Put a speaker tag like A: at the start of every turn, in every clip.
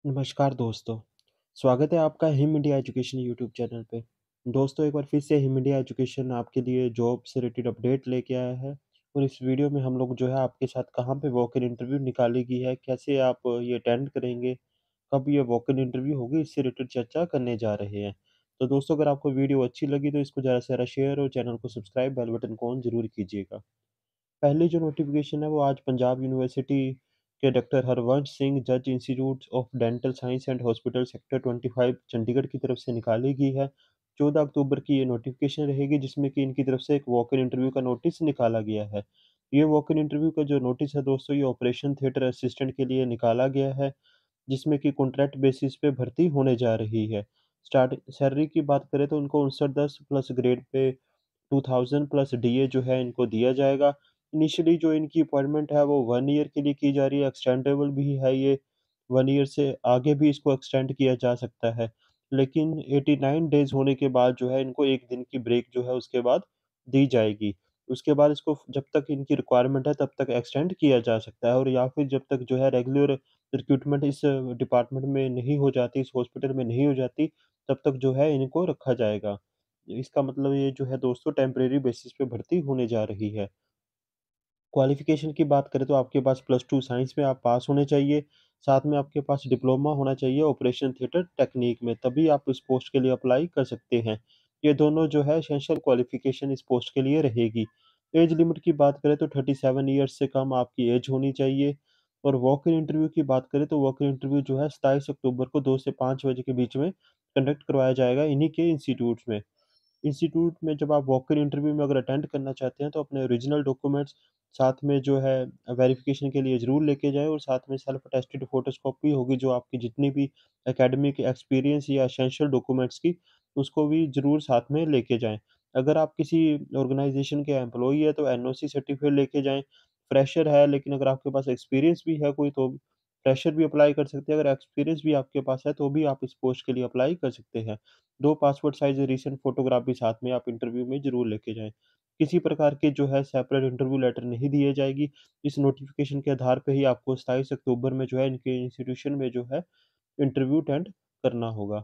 A: नमस्कार दोस्तों, स्वागत है आपका Him India education YouTube channel पे। दोस्तों एक बार फिर से हिम इंडिया एजुकेशन आपके लिए जॉब से रिलेटेड अपडेट लेके आया है और इस वीडियो में हम लोग जो है आपके साथ कहाँ पे वॉक इन इंटरव्यू निकालेगी है, कैसे आप ये अटेंड करेंगे, कब ये वॉक इन इंटरव्यू होगी, इससे रिलेटेड चर्चा करने जा रहे हैं। तो दोस्तों अगर आपको वीडियो अच्छी लगी तो इसको ज़्यादा से ज़्यादा शेयर और चैनल को सब्सक्राइब, बेल बटन को ऑन ज़रूर कीजिएगा। पहली जो नोटिफ़िकेशन है वो आज पंजाब यूनिवर्सिटी के डॉक्टर हरवंश सिंह जज institute of dental science and hospital sector 25 Chandigarh की तरफ से निकाली गई है। 14 अक्टूबर की ये नोटिफ़िकेशन रहेगी जिसमें कि इनकी तरफ से एक वॉक इन इंटरव्यू का नोटिस निकाला गया है। ये वॉक इन इंटरव्यू का जो नोटिस है दोस्तों ये ऑपरेशन थिएटर असिस्टेंट के लिए निकाला गया है, जिसमें कि कॉन्ट्रैक्ट बेसिस पे भर्ती होने जा रही है। स्टार्ट सैलरी की बात करें तो उनको 5910 plus grade pay 2000 plus DA जो है इनको दिया जाएगा। इनिशियली जो इनकी अपॉइंटमेंट है वो 1 ईयर के लिए की जा रही है, एक्सटेंडेबल भी है ये, 1 ईयर से आगे भी इसको एक्सटेंड किया जा सकता है। लेकिन 89 डेज़ होने के बाद जो है इनको 1 दिन की ब्रेक जो है उसके बाद दी जाएगी। उसके बाद इसको जब तक इनकी रिक्वायरमेंट है तब तक एक्सटेंड किया जा सकता है और या फिर जब तक जो है रेगुलर रिक्रूटमेंट इस डिपार्टमेंट में नहीं हो जाती, इस हॉस्पिटल में नहीं हो जाती, तब तक जो है इनको रखा जाएगा। इसका मतलब ये जो है दोस्तों टेम्परेरी बेसिस पे भर्ती होने जा रही है। क्वालिफ़िकेशन की बात करें तो आपके पास +2 साइंस में आप पास होने चाहिए, साथ में आपके पास डिप्लोमा होना चाहिए ऑपरेशन थिएटर टेक्नीक में, तभी आप इस पोस्ट के लिए अप्लाई कर सकते हैं। ये दोनों जो है एसेंशियल क्वालिफ़िकेशन इस पोस्ट के लिए रहेगी। एज लिमिट की बात करें तो 37 ईयर्स से कम आपकी एज होनी चाहिए और वॉक इन इंटरव्यू की बात करें तो वॉक इन इंटरव्यू जो है 27 अक्टूबर को 2 से 5 बजे के बीच में कंडक्ट करवाया जाएगा इन्हीं के इंस्टीट्यूट्स में। इंस्टीट्यूट में जब आप वॉक इन इंटरव्यू में अगर अटेंड करना चाहते हैं तो अपने ओरिजिनल डॉक्यूमेंट्स साथ में जो है वेरिफिकेशन के लिए ज़रूर लेके जाएँ और साथ में सेल्फ अटेस्टेड फ़ोटोकॉपी होगी जो आपकी जितनी भी एकेडमिक एक्सपीरियंस या एसेंशियल डॉक्यूमेंट्स की, उसको भी ज़रूर साथ में लेके जाएँ। अगर आप किसी ऑर्गनाइज़ेशन के एम्प्लॉयी हैं तो एनओसी सर्टिफ़िकेट लेके जाएँ। फ्रेशर है लेकिन अगर आपके पास एक्सपीरियंस भी है कोई तो फ्रेशर भी अप्लाई कर सकते हैं, अगर एक्सपीरियंस भी आपके पास है तो भी आप इस पोस्ट के लिए अप्लाई कर सकते हैं। 2 पासपोर्ट साइज़ रीसेंट फ़ोटोग्राफ भी साथ में आप इंटरव्यू में ज़रूर लेके जाएँ। किसी प्रकार के जो है सेपरेट इंटरव्यू लेटर नहीं दिए जाएगी। इस नोटिफ़िकेशन के आधार पे ही आपको 27 अक्टूबर में जो है इनके इंस्टीट्यूशन में जो है इंटरव्यू अटेंड करना होगा।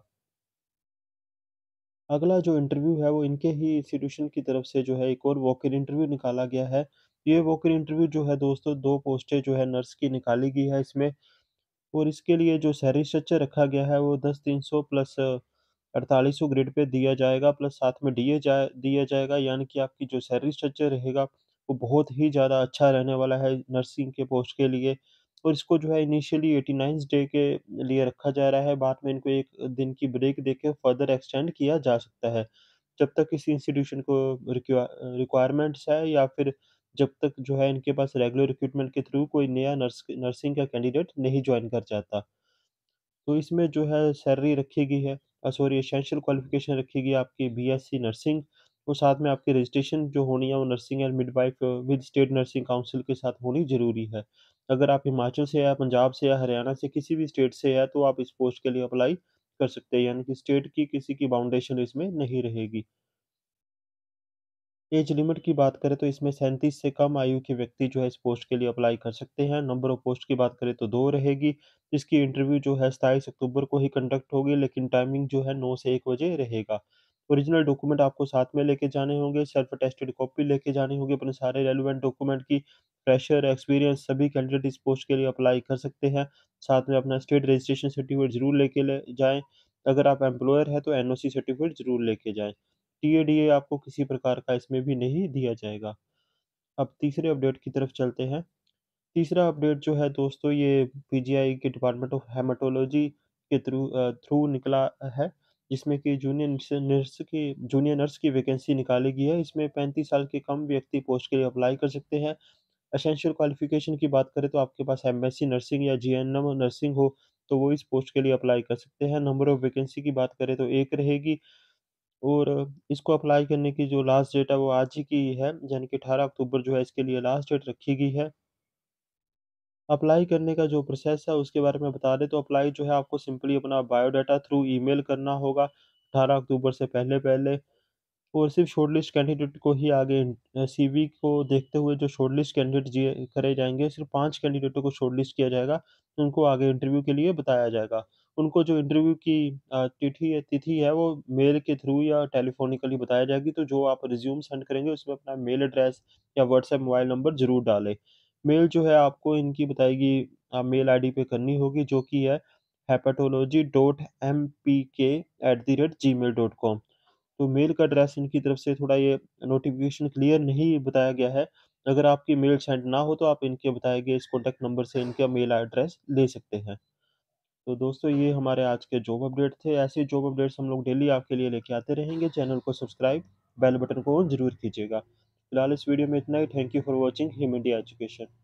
A: अगला जो इंटरव्यू है वो इनके ही इंस्टीट्यूशन की तरफ से जो है एक और वॉक इन इंटरव्यू निकाला गया है। ये वॉक इन इंटरव्यू जो है दोस्तों 2 पोस्टें जो है नर्स की निकाली गई है इसमें और इसके लिए जो सैलरी स्ट्रक्चर रखा गया है वो 10,300 प्लस 4800 ग्रेड पे दिया जाएगा प्लस साथ में दिया जाएगा, यानी कि आपकी जो सैलरी स्ट्रक्चर रहेगा वो बहुत ही ज़्यादा अच्छा रहने वाला है नर्सिंग के पोस्ट के लिए और इसको जो है इनिशियली 89 डे के लिए रखा जा रहा है, बाद में इनको 1 दिन की ब्रेक देके फर्दर एक्सटेंड किया जा सकता है। जब तक किसी इंस्टीट्यूशन को रिक्वायरमेंट्स है या फिर जब तक जो है इनके पास रेगुलर रिक्रूटमेंट के थ्रू कोई नया नर्सिंग का कैंडिडेट नहीं जॉइन कर जाता। तो इसमें जो है सैलरी रखी गई है सॉरी एसेंशियल क्वालिफ़िकेशन रखी गई है आपकी बीएससी नर्सिंग और साथ में आपकी रजिस्ट्रेशन जो होनी है वो nursing and midwife with state nursing council के साथ होनी ज़रूरी है। अगर आप हिमाचल से या पंजाब से या हरियाणा से किसी भी स्टेट से है तो आप इस पोस्ट के लिए अप्लाई कर सकते हैं, यानी कि स्टेट की किसी की बाउंडेशन इसमें नहीं रहेगी। एज लिमिट की बात करें तो इसमें 37 से कम आयु के व्यक्ति जो है इस पोस्ट के लिए अप्लाई कर सकते हैं। नंबर ऑफ पोस्ट की बात करें तो 2 रहेगी। इसकी इंटरव्यू जो है 27 अक्टूबर को ही कंडक्ट होगी लेकिन टाइमिंग जो है 9 से 1 बजे रहेगा। ओरिजिनल डॉक्यूमेंट आपको साथ में लेके जाने होंगे, सेल्फ अटेस्टेड कॉपी लेके जानी होगी अपने सारे रेलेवेंट डॉक्यूमेंट की। फ्रेशर, एक्सपीरियंस सभी कैंडिडेट इस पोस्ट के लिए अप्लाई कर सकते हैं। साथ में अपना स्टेट रजिस्ट्रेशन सर्टिफिकेट ज़रूर लेके ले जाएँ। अगर आप एम्प्लॉयर हैं तो एनओसी सर्टिफिकेट ज़रूर लेके जाएँ। टीएडीए आपको किसी प्रकार का इसमें भी नहीं दिया जाएगा। अब तीसरे अपडेट की तरफ चलते हैं। तीसरा अपडेट जो है दोस्तों ये पीजीआई के डिपार्टमेंट ऑफ हेमेटोलॉजी के थ्रू निकला है, जिसमें कि जूनियर नर्स की वैकेंसी निकाली गई है। इसमें 35 साल के कम व्यक्ति पोस्ट के लिए अप्लाई कर सकते हैं। एसेंशियल क्वालिफ़िकेशन की बात करें तो आपके पास एमएससी नर्सिंग या जीएनएम नर्सिंग हो, तो वो इस पोस्ट के लिए अप्लाई कर सकते हैं। नंबर ऑफ वैकेंसी की बात करें तो 1 रहेगी और इसको अप्लाई करने की जो लास्ट डेट है वो आज ही की है, यानी कि 18 अक्टूबर जो है इसके लिए लास्ट डेट रखी गई है। अप्लाई करने का जो प्रोसेस है उसके बारे में बता दें तो अप्लाई जो है आपको सिंपली अपना बायोडाटा थ्रू ईमेल करना होगा 18 अक्टूबर से पहले-पहले। और सिर्फ़ शॉर्टलिस्ट कैंडिडेट को ही आगे सीवी को देखते हुए जो शॉर्टलिस्ट कैंडिडेट करे जाएँगे, सिर्फ़ 5 कैंडिडेटों को शॉर्टलिस्ट किया जाएगा, उनको आगे इंटरव्यू के लिए बताया जाएगा। उनको जो इंटरव्यू की तिथि है वो मेल के थ्रू या टेलीफ़ोनिकली बताया जाएगी, तो जो आप रिज़्यूम सेंड करेंगे उसमें अपना मेल एड्रेस या व्हाट्सएप मोबाइल नंबर ज़रूर डालें। मेल जो है आपको इनकी बताएगी मेल आईडी पे करनी होगी, जो कि है hepatology.mpk@gmail.com। तो मेल का एड्रेस इनकी तरफ से थोड़ा ये नोटिफ़िकेशन क्लियर नहीं बताया गया है। अगर आपकी मेल सेंड ना हो तो आप इनके बताए गए इस कॉन्टैक्ट नंबर से इनका मेल एड्रेस ले सकते हैं। तो दोस्तों ये हमारे आज के जॉब अपडेट थे। ऐसे जॉब अपडेट्स हम लोग डेली आपके लिए लेके आते रहेंगे। चैनल को सब्सक्राइब, बेल बटन को ऑन ज़रूर कीजिएगा। फिलहाल इस वीडियो में इतना ही। Thank you for watching Him India education.